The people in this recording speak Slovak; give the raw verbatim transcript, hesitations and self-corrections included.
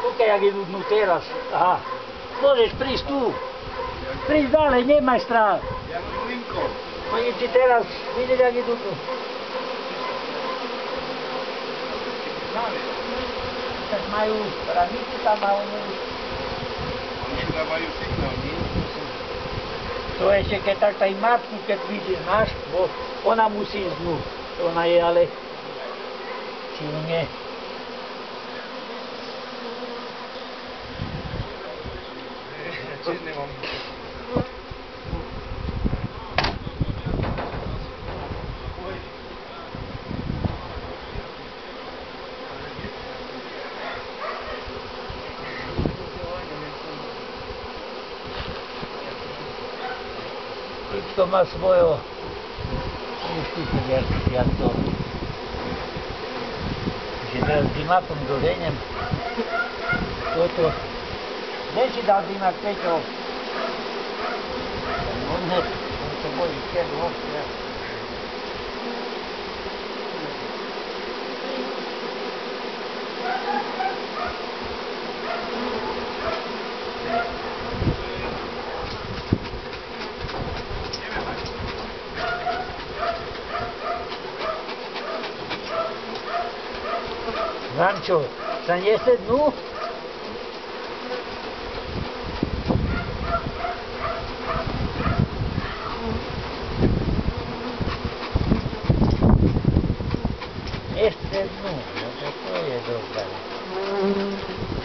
Pokiaľ jak idú dnu teraz. Aha. Môžeš prísť tu. Prísť ďalej, nemaj strach. Ja mám Lincoln. Oni ti teraz vidieť, jak idú tu. Tak majú ramicu tam a oni... Oni si dávajú signál, nie? To ešte keď tak taj matku, keď vidíš, máš, bo ona musí ísť dnu. Ona je ale silne. Tiež nemám. To má svojo inštitút, jak to, že teraz dymakom doženiem, toto, kde si dal dymak, Peťo? On ne, on to bojí červ, ostre. Rančo, sa nese dnu? Ešte dnu, no to je dobré.